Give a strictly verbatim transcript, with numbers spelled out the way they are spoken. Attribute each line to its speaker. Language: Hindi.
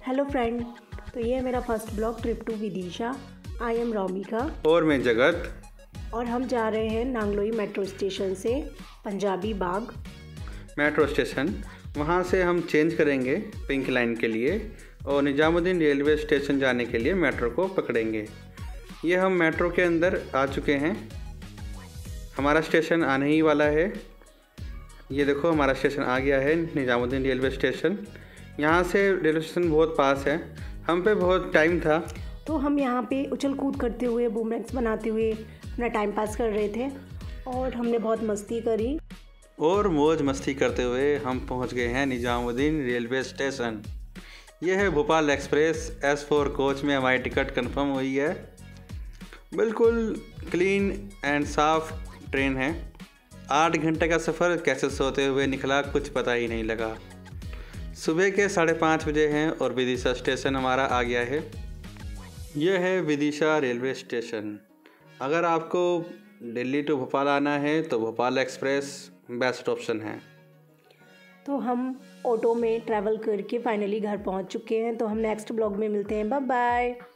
Speaker 1: हेलो फ्रेंड, तो ये है मेरा first blog trip to Vidisha. I am Romika
Speaker 2: और मैं जगत,
Speaker 1: और हम जा रहे हैं नांगलोई मेट्रो स्टेशन से पंजाबी बाग
Speaker 2: मेट्रो स्टेशन। वहाँ से हम चेंज करेंगे पिंक लाइन के लिए और निजामुद्दीन रेलवे स्टेशन जाने के लिए मेट्रो को पकड़ेंगे। ये हम मेट्रो के अंदर आ चुके हैं। हमारा स्टेशन आने ही वाला है। ये देखो हमारा स्टेशन आ गया है, निजामुद्दीन रेलवे स्टेशन। यहाँ से रेलवे स्टेशन बहुत पास है। हम पे बहुत टाइम था
Speaker 1: तो हम यहाँ पे उछल कूद करते हुए बूमरैंग्स बनाते हुए अपना टाइम पास कर रहे थे और हमने बहुत मस्ती करी
Speaker 2: और मौज मस्ती करते हुए हम पहुँच गए हैं निजामुद्दीन रेलवे स्टेशन। ये है Bhopal express S four coach में हमारी टिकट कंफर्म हुई है। बिल्कुल क्लीन एंड साफ ट्रेन है। आठ घंटे का सफ़र कैसे सोते हुए निकला कुछ पता ही नहीं लगा। सुबह के साढ़े पाँच बजे हैं और विदिशा स्टेशन हमारा आ गया है। यह है विदिशा रेलवे स्टेशन। अगर आपको दिल्ली टू भोपाल आना है तो भोपाल एक्सप्रेस बेस्ट ऑप्शन है।
Speaker 1: तो हम ऑटो में ट्रैवल करके फाइनली घर पहुंच चुके हैं। तो हम नेक्स्ट ब्लॉग में मिलते हैं। Bye bye.